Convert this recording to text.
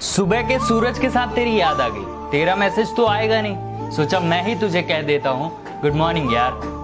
सुबह के सूरज के साथ तेरी याद आ गई। तेरा मैसेज तो आएगा नहीं, सोचा मैं ही तुझे कह देता हूँ गुड मॉर्निंग यार।